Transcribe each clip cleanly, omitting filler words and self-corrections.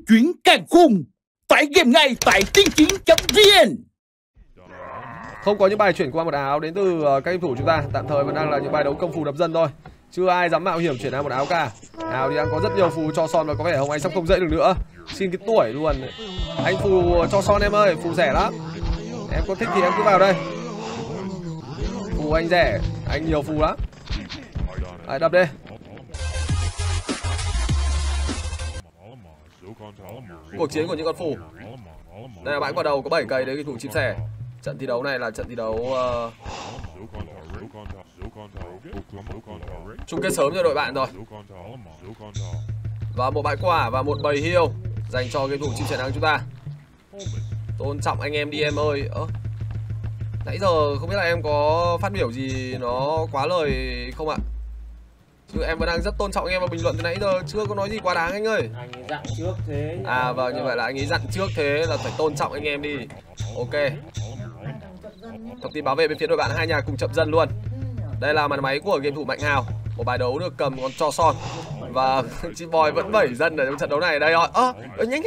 chuyển càng khùng. Tải game ngay tại tiên chiến.vn. Không có những bài chuyển qua một áo đến từ các game thủ chúng ta. Tạm thời vẫn đang là những bài đấu công phu đập dân thôi. Chưa ai dám mạo hiểm chuyển sang một áo cả. Áo thì đang có rất nhiều phù cho son và có vẻ Hồng Anh sắp không dậy được nữa. Xin cái tuổi luôn. Anh phù cho son em ơi, phù rẻ lắm. Em có thích thì em cứ vào đây. Phù anh rẻ, anh nhiều phù lắm. Đấy, đập đi. Cuộc chiến của những con phù. Đây là bãi quả đầu có 7 cây đấy, cái thủ chim sẻ. Trận thi đấu này là trận thi đấu chung kết sớm cho đội bạn rồi. Và một bãi quả và một bầy hiêu dành cho game thủ chim sẻ nắng chúng ta. Tôn trọng anh em đi em ơi. Nãy giờ không biết là em có phát biểu gì nó quá lời không ạ? Chứ em vẫn đang rất tôn trọng anh em và bình luận từ nãy giờ chưa có nói gì quá đáng anh ơi. Anh ấy dặn trước thế. À vâng, như vậy là anh ấy dặn trước thế là phải tôn trọng anh em đi. Ok. Thông tin bảo vệ bên phía đội bạn, hai nhà cùng chậm dân luôn. Đây là màn máy của game thủ Mạnh Hào. Một bài đấu được cầm con cho son. Và chị Boy vẫn 7 dân ở trong trận đấu này. Đây rồi. Nhanh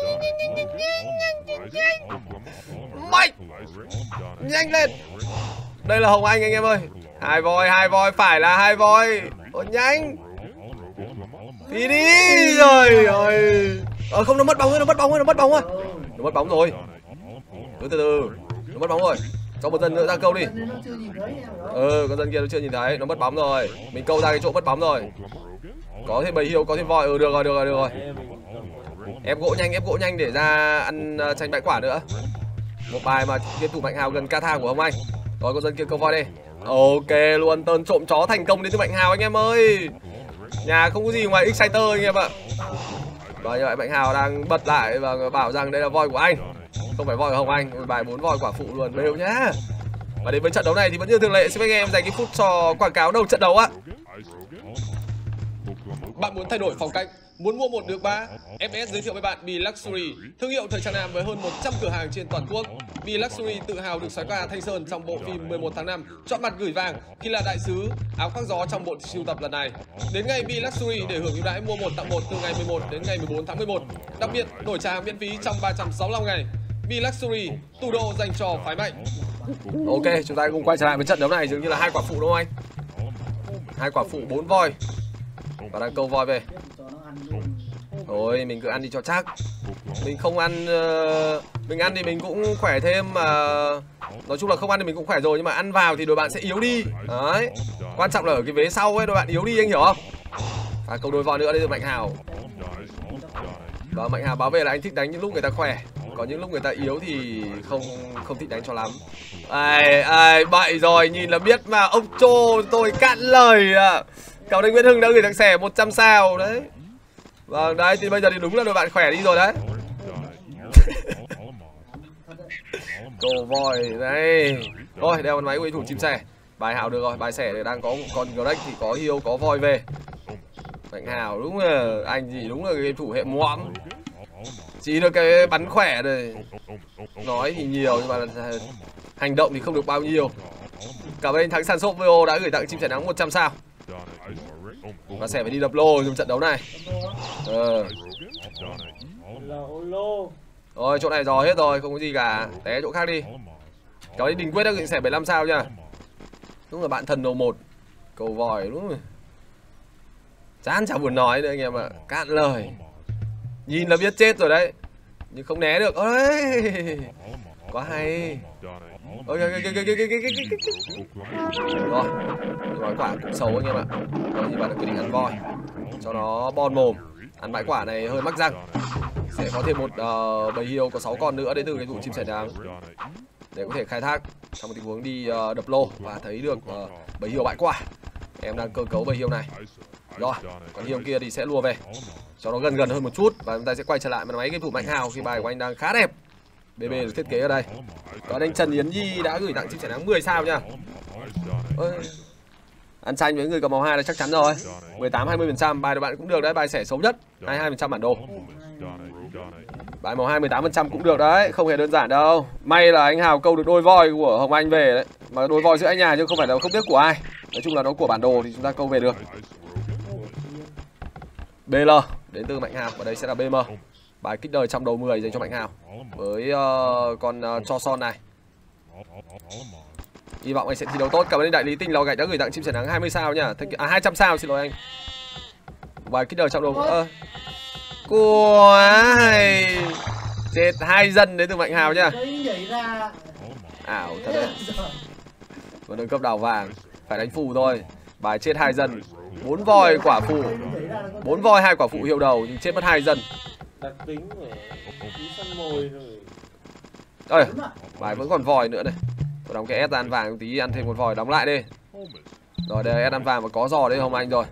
Mạnh, nhanh lên. Đây là Hồng Anh anh em ơi. Hai voi, phải là hai voi. Nhanh thì đi rồi. Không, nó mất bóng rồi. Nó mất bóng rồi. Từ từ. Nó mất bóng rồi. Cho một dân nữa ra câu đi. Con dân kia nó chưa nhìn thấy. Nó mất bóng rồi. Mình câu ra cái chỗ mất bóng rồi. Có thêm bầy hiêu, có thêm voi. Được rồi. Ép gỗ nhanh để ra ăn tranh bãi quả nữa. Một bài mà game thủ Mạnh Hào gần ca thang của Hồng Anh. Rồi con dân kia câu voi đi. Ok luôn, tơn trộm chó thành công đến từ Mạnh Hào anh em ơi. Nhà không có gì ngoài Exciter anh em ạ. Và như vậy Mạnh Hào đang bật lại và bảo rằng đây là voi của anh, không phải voi của Hồng Anh. Bài 4 voi quả phụ luôn, bêu nhá. Và đến với trận đấu này thì vẫn như thường lệ, xin anh em dành cái phút cho quảng cáo đầu trận đấu ạ. Bạn muốn thay đổi phong cách, muốn mua 1 được 3? FS giới thiệu với bạn Be Luxury, thương hiệu thời trang nam với hơn 100 cửa hàng trên toàn quốc. Be Luxury tự hào được soái ca Thanh Sơn trong bộ phim 11 tháng 5 chọn mặt gửi vàng khi là đại sứ áo khoác gió trong bộ sưu tập lần này. Đến ngày Be Luxury để hưởng ưu đãi mua 1 tặng 1 từ ngày 11 đến ngày 14 tháng 11. Đặc biệt đổi trả hàng miễn phí trong 365 ngày. Be Luxury, tủ đồ dành cho phái mạnh. Ok, chúng ta cùng quay trở lại với trận đấu này, dường như là 2 quả phụ đúng không anh? 2 quả phụ 4 voi. Và đang câu voi về. Thôi mình cứ ăn đi cho chắc. Mình không ăn mình ăn thì mình cũng khỏe thêm mà. Nói chung là không ăn thì mình cũng khỏe rồi, nhưng mà ăn vào thì đội bạn sẽ yếu đi. Đấy. Quan trọng là ở cái vế sau ấy đội bạn yếu đi, anh hiểu không? Và câu đôi voi nữa đây từ Mạnh Hào. Và Mạnh Hào báo về là anh thích đánh những lúc người ta khỏe, còn những lúc người ta yếu thì không thích đánh cho lắm. Ai bậy rồi, nhìn là biết mà. Ông Trô tôi cạn lời à. Cảm ơn Nguyễn Hưng đã gửi tặng sẻ 100 sao đấy. Vâng, đấy thì bây giờ thì đúng là đội bạn khỏe đi rồi đấy. Cầu voi đây. Thôi, đeo con máy của thủ chim sẻ. Bài Hào được rồi, bài sẻ thì đang có con Greg thì có hiêu, có voi về. Mạnh Hào đúng là anh gì đúng là cái thủ hệ mõm. Chỉ được cái bắn khỏe rồi. Nói thì nhiều nhưng mà hành động thì không được bao nhiêu. Cảm ơn anh Thắng Sàn Shop VO đã gửi tặng chim sẻ nắng 100 sao. Và sẽ phải đi đập lô trong trận đấu này. Rồi chỗ này dò hết rồi, không có gì cả. Té chỗ khác đi. Cháu đi Đình Quyết đã gửi sẻ 75 sao nha. Đúng là bạn thần đầu 1. Cầu vòi đúng rồi. Chán chả buồn nói nữa anh em ạ. Cạn lời. Nhìn là biết chết rồi đấy. Nhưng không né được. Ôi, quá hay. Rồi, gói quả cũng xấu anh em ạ. Rồi thì bạn đã quyết định ăn voi cho nó bon mồm. Ăn bãi quả này hơi mắc răng. Sẽ có thêm một bầy hiêu có 6 con nữa đến từ cái thủ chim sẻ nắng để có thể khai thác trong một tình huống đi đập lô và thấy được bầy hiêu bãi quả. Em đang cơ cấu bầy hiêu này. Rồi, còn hiêu kia thì sẽ lùa về cho nó gần hơn một chút. Và chúng ta sẽ quay trở lại màn máy game thủ Mạnh Hào khi bài của anh đang khá đẹp. BB được thiết kế ở đây. Còn anh Trần Yến Nhi đã gửi tặng chim sẻ nắng 10 sao nha. Ăn chanh với người cầm màu 2 là chắc chắn rồi. 18-20%, bài của bạn cũng được đấy, bài sẻ xấu nhất 22% bản đồ. Bài màu 2 18% cũng được đấy, không hề đơn giản đâu. May là anh Hào câu được đôi voi của Hồng Anh về đấy. Mà đôi voi giữa anh nhà chứ không phải là không biết của ai. Nói chung là nó của bản đồ thì chúng ta câu về được. BL đến từ Mạnh Hào và đây sẽ là BM. Bài kích đời trong đầu 10 dành cho Mạnh Hào với con cho son này. Hy vọng anh sẽ thi đấu tốt. Cảm ơn anh đại lý Tinh Lò Gạch đã gửi tặng chim sẻ nắng 20 sao nhá. 200 sao, xin lỗi anh. Bài kích đời trong đầu quá hay. Chết 2 dân đến từ Mạnh Hào nhá. Ảo thật đấy. Và nâng cấp đào vàng phải đánh phù thôi. Bài chết 2 dân. 4 voi quả phụ. 4 voi 2 quả phụ hiệu đầu nhưng chết mất 2 dân. Đặc tính của săn mồi rồi. Ơi, bài vẫn còn vòi nữa đây. Tôi đóng cái S ăn vàng tí, ăn thêm một vòi đóng lại đi. Rồi đây S ăn vàng và có giò đấy Hồng Anh rồi.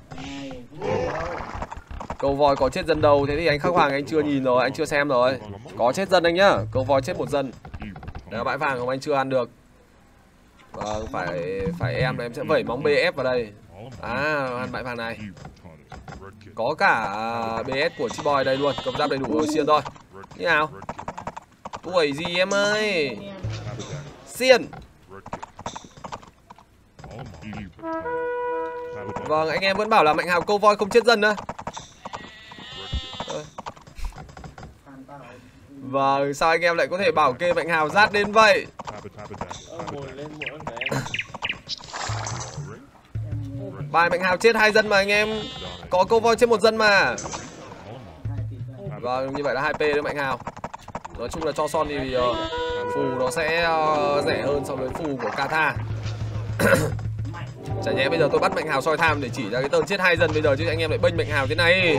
Câu voi có chết dân đâu, thế thì anh Khắc Hoàng anh chưa nhìn rồi, anh chưa xem rồi. Có chết dân anh nhá, câu voi chết 1 dân. Đấy là bãi vàng Hồng Anh chưa ăn được. Vâng, phải em là em sẽ vẩy móng BF vào đây. Ăn bãi vàng này. Có cả BS của Chiboy đây luôn, cầm giáp đầy đủ rồi, xiên thôi. Như nào? Tuổi gì em ơi? Xiên. Vâng, anh em vẫn bảo là Mạnh Hào câu voi không chết dân á. Vâng, sao anh em lại có thể bảo kê Mạnh Hào rát đến vậy? Bài Mạnh Hào chết 2 dân mà anh em. Có câu voi chết 1 dân mà. Vâng, như vậy là 2P đấy Mạnh Hào. Nói chung là cho son thì phù nó sẽ rẻ hơn so với phù của Kata. Chả nhẽ bây giờ tôi bắt Mạnh Hào soi tham để chỉ ra cái tơn chết 2 dân bây giờ chứ anh em lại bênh Mạnh Hào thế này.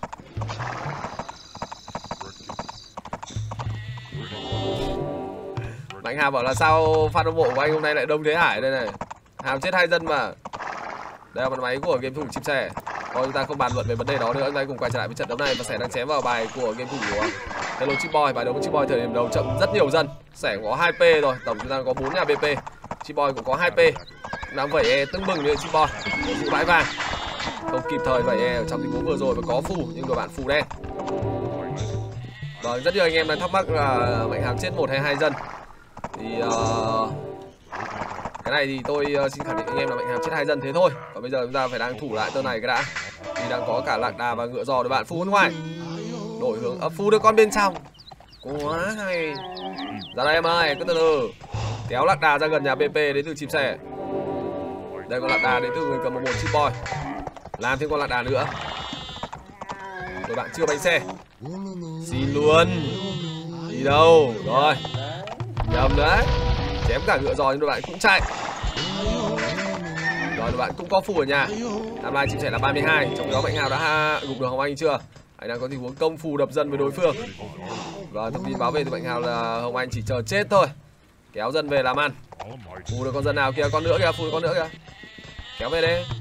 Mạnh Hào bảo là sao fan hâm mộ của anh hôm nay lại đông thế Hải đây này. Hào chết 2 dân mà. Đây là mặt máy của game thủ chim sẻ. Thôi chúng ta không bàn luận về vấn đề đó nữa, chúng ta cùng quay trở lại với trận đấu này và Sẻ đang chém vào bài của game thủ của Hello Chiboy. Bài đấu của Chiboy thời điểm đầu chậm rất nhiều dân. Sẻ có 2P rồi, tổng chúng ta có 4 nhà BP. Chiboy cũng có 2P. Đang vẩy E tưng bừng như Chiboy. Giữ bãi vàng. Không kịp thời vẩy E ở trong tình huống vừa rồi và có phù nhưng đội bạn phù đen. Vâng, rất nhiều anh em đang thắc mắc là Mạnh Hào chết 1 hay 2 dân. Thì cái này thì tôi xin khẳng định anh em là Mạnh Hào chết 2 dân thế thôi. Còn bây giờ chúng ta phải đang thủ lại tơn này cái đã. Thì đang có cả lạc đà và ngựa giò đội bạn phù bên ngoài. Đổi hướng phù được con bên trong. Quá hay. Ra đây em ơi, cứ từ từ. Kéo lạc đà ra gần nhà BP đến từ chim sẻ. Đây con lạc đà đến từ người cầm 11 Chiboy. Làm thêm con lạc đà nữa. Đội bạn chưa bánh xe. Xin luôn. Đi đâu? Rồi. Nhầm đấy. Chém cả ngựa giò nhưng đội bạn cũng chạy. Rồi đội bạn cũng có phù ở nhà. Timeline chim sẻ là 32. Trong đó Mạnh Hào đã gục được Hồng Anh chưa? Anh đang có tình huống công phù đập dân với đối phương. Và thông tin báo về từ Mạnh Hào là Hồng Anh chỉ chờ chết thôi. Kéo dân về làm ăn. Phù được con dân nào kìa, con nữa kìa, phù được con nữa kìa. Kéo về đây.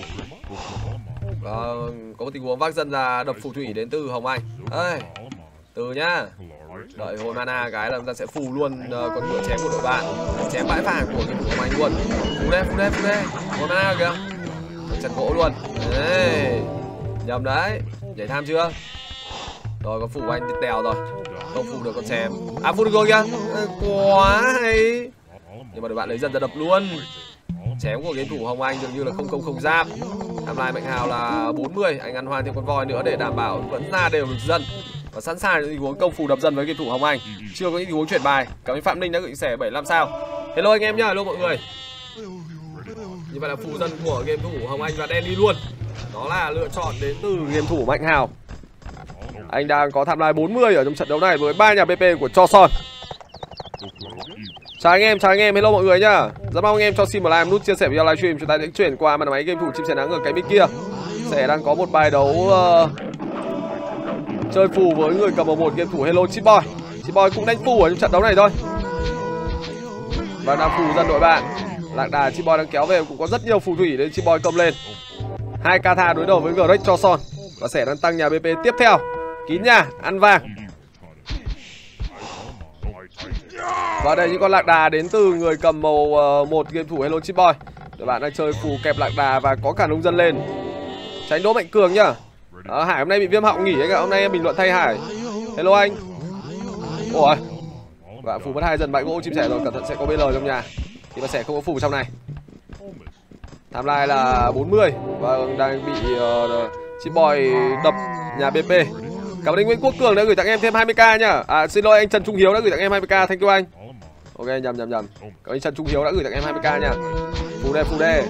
Và có một tình huống vác dân là đập phù thủy đến từ Hồng Anh. Ê, từ nhá. Đợi hồi mana cái là chúng ta sẽ phù luôn con ngựa chém của đội bạn. Chém bãi vàng của cái thủ Hồng Anh luôn. Phù đây, phù đây, phù đây. Hồi mana kìa. Chặt gỗ luôn. Đấy. Nhầm đấy. Nhảy tham chưa? Rồi có phù của anh tèo rồi. Không phù được con chém. Phù được rồi kìa. Quá hay. Nhưng mà đội bạn lấy dân ra đập luôn. Chém của game thủ Hồng Anh dường như là không giáp. Timeline Mạnh Hào là 40. Anh ăn hoang thêm con voi nữa để đảm bảo vẫn ra đều được dân. Và sẵn sàng những tình huống công phù đập dân với game thủ Hồng Anh. Chưa có những tình huống chuyển bài. Cảm ơn Phạm Ninh đã gửi sẻ 75 sao. Hello anh em nhá, hello mọi người. Như vậy là phù dân của game thủ Hồng Anh và Danny luôn. Đó là lựa chọn đến từ game thủ Mạnh Hào. Anh đang có timeline 40 ở trong trận đấu này với 3 nhà BP của Cho Son. Chào anh em, hello mọi người nhá. Rất mong anh em cho xin một like, nút chia sẻ video livestream. Chúng ta sẽ chuyển qua màn máy game thủ chim sẻ nắng ở cái bên kia. Sẽ đang có một bài đấu chơi phù với người cầm 1 game thủ Hello Chiboy. Chiboy cũng đánh phù ở trong trận đấu này thôi. Và đang phù dân đội bạn. Lạc đà Chiboy đang kéo về cũng có rất nhiều phù thủy để Chiboy cầm lên. 2 Kata đối đầu với Greg Cho Son. Và sẽ đang tăng nhà BP tiếp theo. Kín nhà, ăn vàng. Và đây những con lạc đà đến từ người cầm màu 1 game thủ Hello Chiboy. Đội bạn đang chơi phù kẹp lạc đà và có cả nông dân lên. Tránh Đỗ Mạnh Cường nhá. Hải hôm nay bị viêm họng nghỉ anh ạ. Hôm nay em bình luận thay Hải. Hello anh. Ủa. Và phù mất 2 dân bãi gỗ chim sẻ rồi, cẩn thận sẽ có BL trong nhà. thì mà sẽ không có phù trong này. Timeline là 40 và đang bị Chiboy đập nhà BP. Cảm ơn anh Nguyễn Quốc Cường đã gửi tặng em thêm 20k nhá. À xin lỗi, anh Trần Trung Hiếu đã gửi tặng em 20k, thank you anh. Ok, nhầm. Cảm ơn anh Trần Trung Hiếu đã gửi tặng em 20k nha. Phù đê.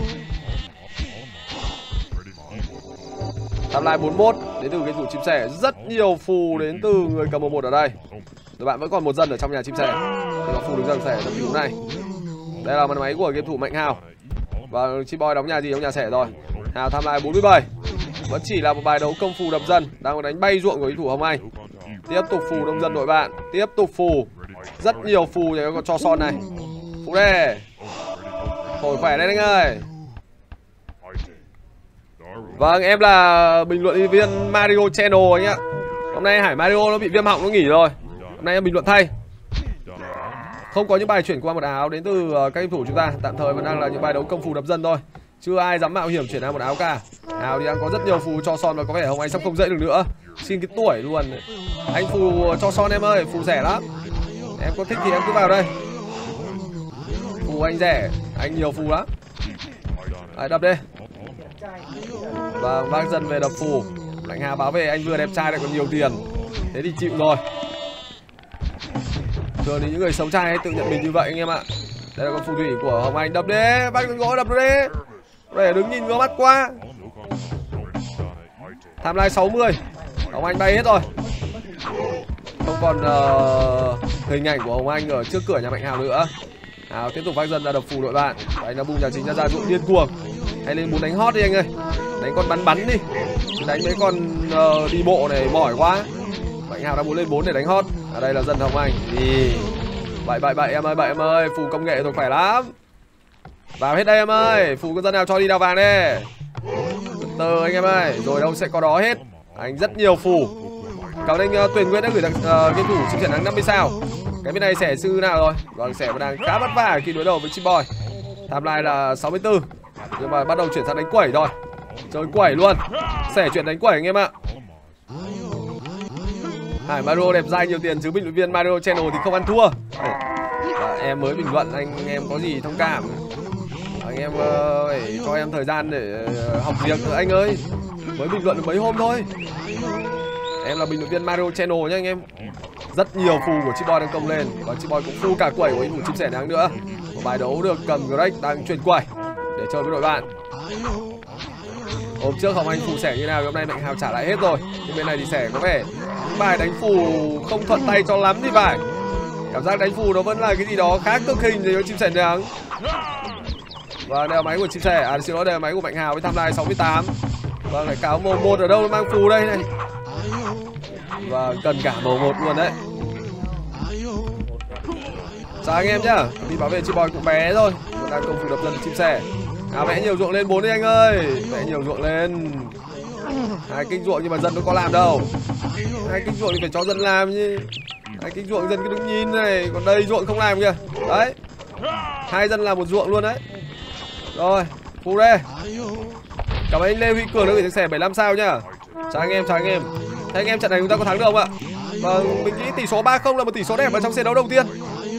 Timeline 41 đến từ game thủ chim sẻ, rất nhiều phù đến từ người cầm 1 ở đây. Các bạn vẫn còn một dân ở trong nhà chim sẻ. Thì phù đứng dần sẻ trong tình huống này. Đây là màn máy của game thủ Mạnh Hào. Và Chim Boy đóng nhà gì? Đóng nhà sẻ rồi. Hào timeline 47. Vẫn chỉ là một bài đấu công phù đập dân, đang đánh bay ruộng của game thủ Hồng Anh. Tiếp tục phù đông dân đội bạn, tiếp tục phù. Rất nhiều phù cho con cho son này. Phù đây. Thổi khỏe lên anh ơi. Vâng, em là bình luận viên Mario Channel anh ạ. Hôm nay Hải Mario nó bị viêm họng, nó nghỉ rồi. Hôm nay em bình luận thay. Không có những bài chuyển qua một áo đến từ các game thủ chúng ta. Tạm thời vẫn đang là những bài đấu công phù đập dân thôi. Chưa ai dám mạo hiểm chuyển sang một áo cả. Áo thì đang có rất nhiều phù cho son và có vẻ Hồng Anh sắp không dậy được nữa. Xin cái tuổi luôn. Anh phù cho son em ơi, phù rẻ lắm. Em có thích thì em cứ vào đây. Phù anh rẻ, anh nhiều phù lắm. Đấy, đập đi. Và bác dân về đập phù. Lạnh Hà báo về anh vừa đẹp trai lại còn nhiều tiền. Thế thì chịu rồi. Thường thì những người xấu trai tự nhận mình như vậy anh em ạ. Đây là con phù thủy của Hồng Anh, đập đi. Bác đừng gõ, đập đi. Để đứng nhìn ngó mắt qua. Timeline 60. Hồng Anh bay hết rồi. Không còn hình ảnh của Hồng Anh ở trước cửa nhà Mạnh Hào nữa. Hào tiếp tục vác dân ra đập phù đội bạn. Và anh đã bung nhà chính ra ruộng điên cuồng. Hay lên muốn đánh hot đi anh ơi. Đánh con bắn đi. Chứ đánh mấy con đi bộ này mỏi quá. Mạnh Hào đang muốn lên 4 để đánh hot. Ở đây là dân Hồng Anh. Đi. Bậy em ơi, phù công nghệ rồi khỏe lắm. Vào hết đây em ơi, phù con dân nào cho đi đào vàng đi. Từ anh em ơi, rồi đâu sẽ có đó hết. Anh rất nhiều phù. Cảm ơn anh Tuyền Nguyễn đã gửi tặng game thủ chim sẻ nắng 50 sao. Cái bên này sẻ sư nào rồi? Vâng, sẻ đang khá vất vả khi đối đầu với Chim Boy. Timeline là 64. Nhưng mà bắt đầu chuyển sang đánh quẩy rồi. Chơi quẩy luôn. Sẻ chuyện đánh quẩy anh em ạ. Hải Mario đẹp dai nhiều tiền chứ bình luận viên Mario Channel thì không ăn thua. Em mới bình luận, anh em có gì thông cảm. Anh em phải cho em thời gian để học việc nữa anh ơi. Mới bình luận được mấy hôm thôi. Em là bình luận viên Mario Channel nhá anh em. Rất nhiều phù của Chim Boy đang công lên. Và Chim Boy cũng phù cả quẩy của anh thủ chim sẻ nắng nữa. Một bài đấu được cầm Greg đang chuyển quẩy để chơi với đội bạn. Hôm trước Hồng Anh phù sẻ như nào, hôm nay Mạnh Hào trả lại hết rồi. Nhưng bên này thì sẻ có vẻ những bài đánh phù không thuận tay cho lắm thì phải. Cảm giác đánh phù nó vẫn là cái gì đó khác cực hình với chim sẻ nắng. Và đây là máy của chim sẻ, à xin lỗi, đây là máy của Mạnh Hào với timeline 68. Vâng, lại cáo màu 1 ở đâu nó mang phù đây này. Và cần cả màu 1 luôn đấy. Chào anh em nhá. Đi bảo vệ Chim Boy cũng bé thôi. Vẫn đang công phù đập dân chim sẻ. À vẽ nhiều ruộng lên 4 đi anh ơi. Vẽ nhiều ruộng lên. 2 kích ruộng nhưng mà dân nó có làm đâu. 2 kích ruộng thì phải cho dân làm chứ. 2 kích ruộng dân cứ đứng nhìn này. Còn đây ruộng không làm kìa. Đấy. 2 dân làm một ruộng luôn đấy. Rồi, phù đây. Cảm ơn anh Lê Huy Cường đã gửi sẻ 75 sao nhá. Chào anh em, chào anh em. Thế anh em trận này chúng ta có thắng được không ạ? Vâng, mình nghĩ tỷ số 3-0 là một tỷ số đẹp ở trong trận đấu đầu tiên.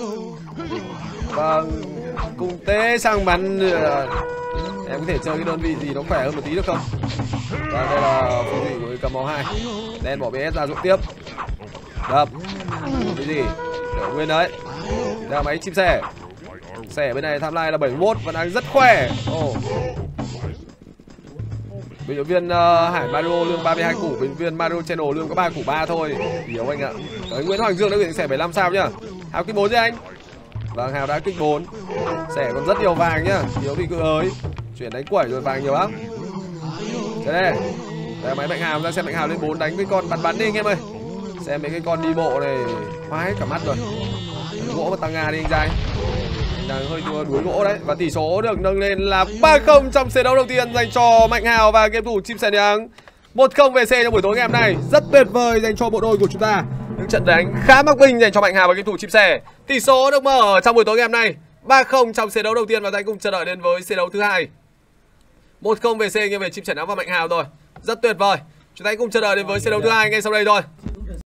Vâng, cùng tế sang bắn. Em có thể chơi cái đơn vị gì nó khỏe hơn một tí được không? Và đây là phù thủy của cầm máu 2. Đen bỏ BS ra dụng tiếp. Đập. Cái gì? Để nguyên đấy. Đây là máy chim sẻ. Sẻ bên này timeline là 71 vẫn đang rất khỏe. Bình luận viên Hải Mario lương 32 củ, bình luận viên Mario Channel lương có 3 củ 3 thôi. Hiểu anh ạ. Đấy, Nguyễn Hoàng Dương đã gửi sẻ 75 sao nhá. Hào kích 4 chứ anh. Vâng, Hào đã kích 4. Sẻ còn rất nhiều vàng nhá. Thiếu thì cứ ới. Chuyển đánh quẩy rồi vàng nhiều lắm. Thế đây. Đây là máy Mạnh Hào, ra xem Mạnh Hào lên 4 đánh cái con bắn đi anh em ơi. Xem mấy cái con đi bộ này khoái cả mắt rồi. Gỗ mà tăng Nga đi anh trai. Đang hơi đuối gỗ đấy. Và tỷ số được nâng lên là 3-0 trong trận đấu đầu tiên dành cho Mạnh Hào và game thủ chim sẻ nắng. 1-0 về C trong buổi tối ngày hôm nay. Rất tuyệt vời dành cho bộ đôi của chúng ta. Những trận đánh khá mắc bình dành cho Mạnh Hào và game thủ chim sẻ. Tỷ số được mở trong buổi tối ngày hôm nay 3-0 trong trận đấu đầu tiên và ta cùng chờ đợi đến với trận đấu thứ hai. 1-0 về C nghiêng về chim sẻ nắng và Mạnh Hào rồi. Rất tuyệt vời. Chúng ta cùng chờ đợi đến với trận đấu thứ hai ngay sau đây thôi.